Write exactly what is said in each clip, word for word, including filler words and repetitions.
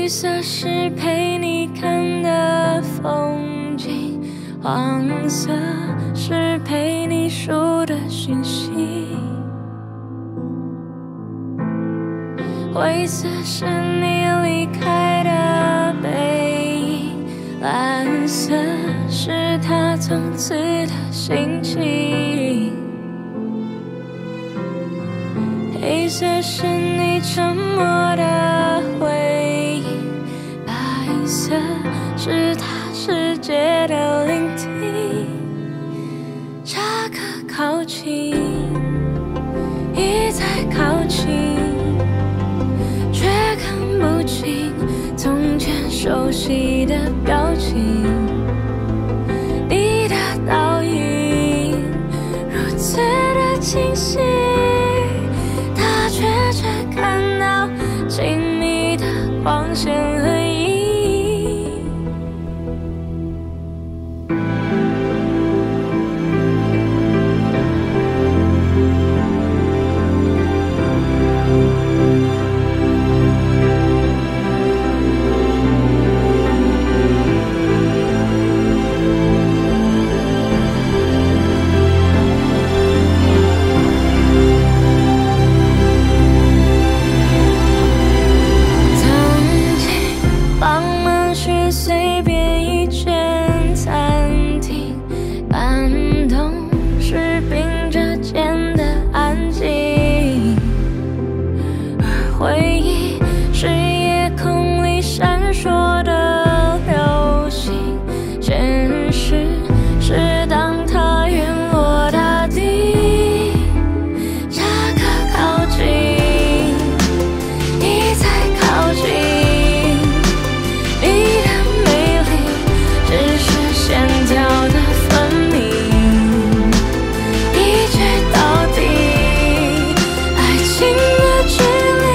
绿色是陪你看的风景，黄色是陪你数的讯息，灰色是你离开的背影，蓝色是他从此的心情，黑色是你沉默的回应，白色是他世界的聆听。这个靠近，一再靠近，却看不清从前熟悉的表情。你的倒影如此的清晰，他却只看到亲密的光线和意义。回忆是夜空里闪烁的流星，现实是当它陨落大地。这个靠近，一再靠近，你的美丽只是线条的分明，一直到底，爱情的距离。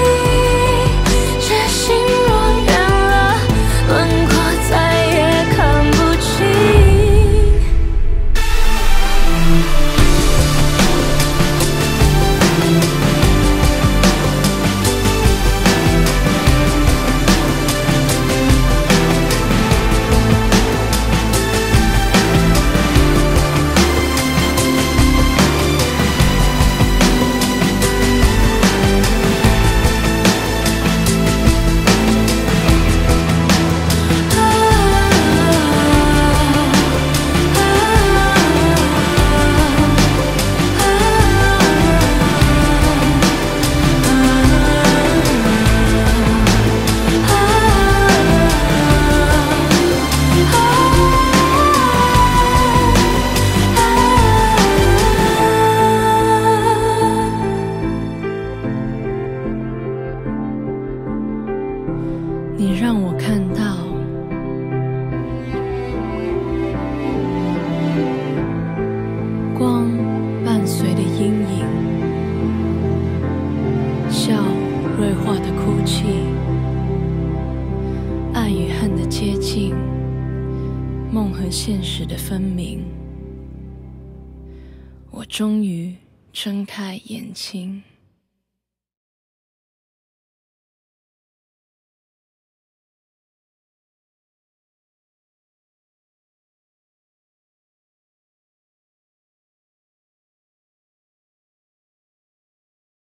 你让我看到光伴随的阴影，笑锐化的哭泣，爱与恨的接近，梦和现实的分明。我终于睁开眼睛。